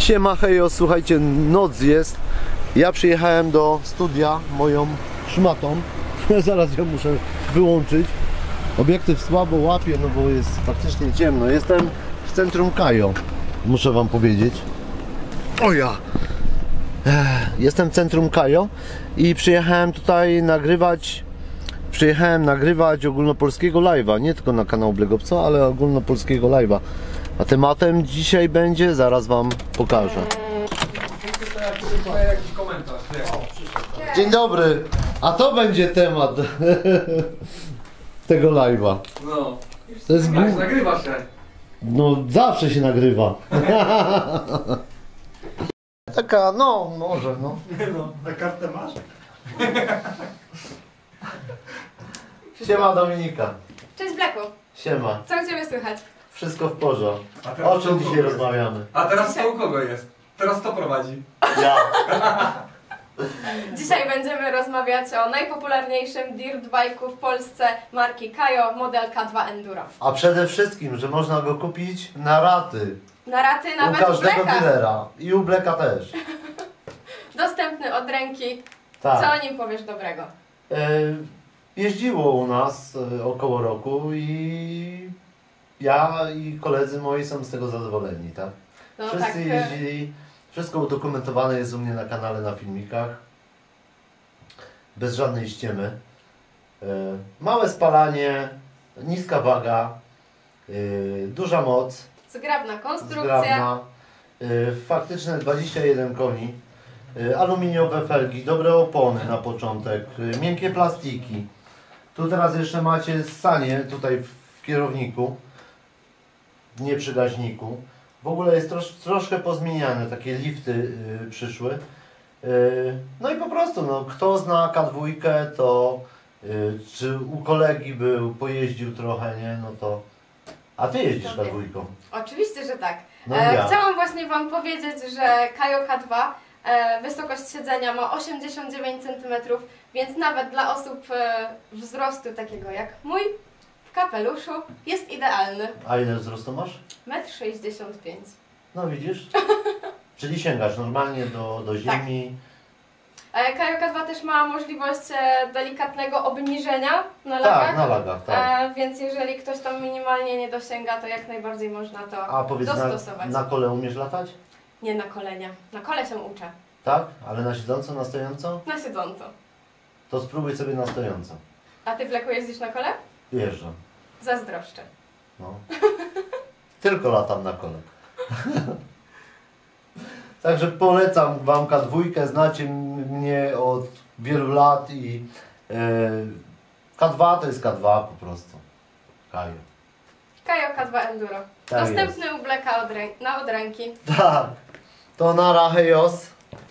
Siema, hejo, słuchajcie, noc jest. Ja przyjechałem do studia moją szmatą. Zaraz ją muszę wyłączyć. Obiektyw słabo łapie, no bo jest faktycznie ciemno. Jestem w centrum Kajo, muszę wam powiedzieć. O ja! Jestem w centrum Kajo i przyjechałem tutaj nagrywać. Ogólnopolskiego live'a, nie tylko na kanał Blegopco, ale ogólnopolskiego live'a. A tematem dzisiaj będzie, zaraz wam pokażę. Dzień dobry, a to będzie temat tego live'a. No, To jest nagrywa się. No zawsze się nagrywa. Taka, no może, no. Na kartę masz? Siema Dominika. Cześć Bleku, Siema. co u Ciebie słychać? Wszystko w porządku. A teraz O czym dzisiaj rozmawiamy? A teraz to u kogo jest? Teraz to prowadzi. Ja. Dzisiaj będziemy rozmawiać o najpopularniejszym dirt bike'u w Polsce marki Kajo, model K2 Enduro. A przede wszystkim, że można go kupić na raty. Na raty U nawet u każdego Bleka. dealera. I u Bleka też. Dostępny od ręki. Tak. Co o nim powiesz dobrego? Jeździło u nas około roku i ja i koledzy moi są z tego zadowoleni, tak? No Wszyscy tak, jeździli, wszystko udokumentowane jest u mnie na kanale, na filmikach. Bez żadnej ściemy. Małe spalanie, niska waga, duża moc, zgrabna konstrukcja. zgrabna, faktyczne 21 koni, aluminiowe felgi, dobre opony na początek, miękkie plastiki. Tu teraz jeszcze macie ssanie tutaj w kierowniku, nie przy gaźniku. W ogóle jest troszkę pozmieniane, takie lifty przyszły. No i po prostu, no, kto zna K2, to czy u kolegi był, pojeździł trochę, nie, no to... A ty jeździsz K2? Oczywiście, że tak. No ja. Chciałam właśnie Wam powiedzieć, że Kajo K2 wysokość siedzenia ma 89 cm, więc nawet dla osób wzrostu takiego jak mój, w kapeluszu jest idealny. A ile wzrostu masz? 1,65 m. No widzisz? Czyli sięgasz normalnie do ziemi. Kajo K2 też ma możliwość delikatnego obniżenia na lagach. Tak, na lagach, tak. Więc jeżeli ktoś tam minimalnie nie dosięga, to jak najbardziej można to A powiedz, dostosować. na kole umiesz latać? Nie na kolenia. Na kole się uczę. Tak? Ale na siedząco, na stojąco? Na siedząco. To spróbuj sobie na stojąco. A ty, Bleku, jeździsz na kole? Jeżdżam. Zazdroszczę. No. Tylko latam na kole. Także polecam wam K2, znacie mnie od wielu lat i K2 to jest K2 po prostu. Kajo. Kajo K2 Enduro. Tak Dostępny u Bleka od ręki. Tak. To nara, hejos.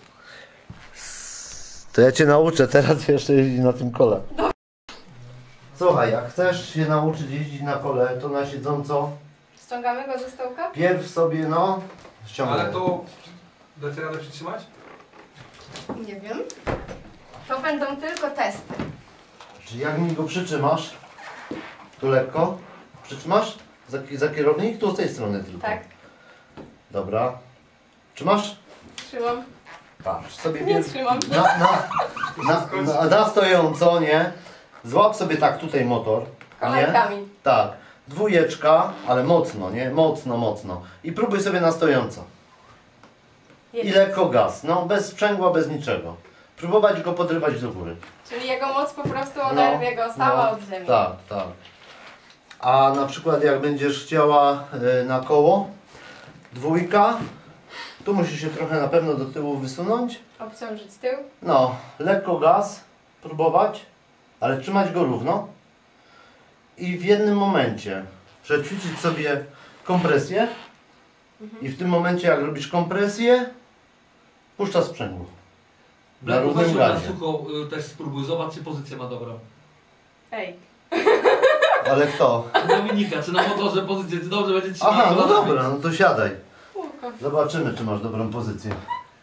To ja cię nauczę teraz jeszcze jeździć na tym kole. Słuchaj, jak chcesz się nauczyć jeździć na kole, to na siedząco Ściągamy go ze stołka? pierw sobie, no, ściągaj. Ale to... Dacie radę przytrzymać? Nie wiem. To będą tylko testy. Czyli jak mi go przytrzymasz, tu lekko, przytrzymasz za kierownik, tu z tej strony tylko. Tak. Dobra. Trzymasz? Trzymam. Patrz sobie Nie trzymam. na stojąco, nie? Złap sobie tak tutaj motor. Nie? Kolankami. Tak. Dwójeczka, ale mocno, nie? Mocno, mocno. I próbuj sobie na stojąco. I lekko gaz. No, bez sprzęgła, bez niczego. Próbować go podrywać do góry. Czyli jego moc po prostu oderwie go stała od ziemi. Tak, tak. A na przykład jak będziesz chciała na koło, dwójka, tu musisz się trochę na pewno do tyłu wysunąć. Obciążyć tył. No, lekko gaz, próbować, ale trzymać go równo. I w jednym momencie przećwiczyć sobie kompresję. I w tym momencie jak robisz kompresję, puszczasz sprzęgło. Na Bleku, równym weź na gazie. sucho też spróbuj, zobacz czy pozycję ma dobrą. Ej. Ale kto? Dominika, czy na motorze pozycję, czy dobrze będzie trzymać? Aha, no dobra, no to siadaj. Kółko. Zobaczymy, czy masz dobrą pozycję.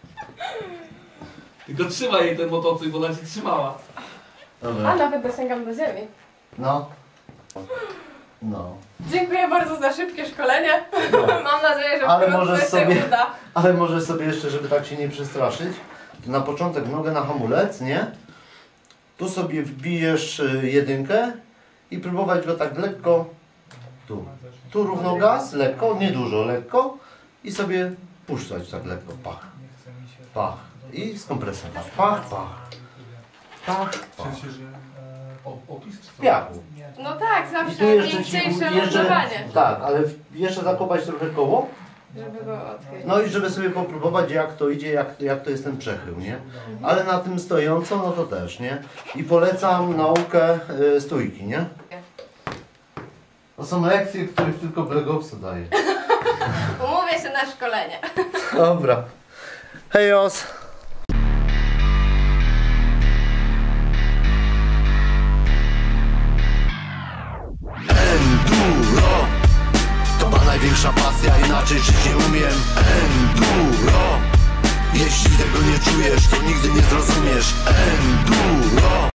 Tylko trzymaj jej ten motocykl, bo ona cię trzymała. Dobra. A nawet dosięgam do ziemi. No. No. Dziękuję bardzo za szybkie szkolenie. Mam nadzieję, że Ale wkrótce możesz się sobie- uda. Ale możesz sobie jeszcze, żeby tak się nie przestraszyć, na początek nogę na hamulec, nie? Tu sobie wbijesz jedynkę i próbować go tak lekko, tu. Tu równo gaz, lekko, nie dużo, lekko i sobie puszczać tak lekko, pach, pach i z kompresem, pach, pach, pach, pach. Opis czy co? Piachu. No tak, I zawsze tu jeszcze miękciejsze jeszcze, lądowanie, tak, ale jeszcze zakopać trochę koło, żeby go odkryć. no i żeby sobie popróbować jak to idzie, jak to jest ten przechył, nie? Ale na tym stojąco, no to też, nie? I polecam naukę stójki, nie? To są lekcje, których tylko Black Opsa daje. Umówię się na szkolenie. Dobra. Hejos! Enduro to ma największa pasja, inaczej żyć nie umiem. Enduro, jeśli tego nie czujesz, to nigdy nie zrozumiesz. Enduro.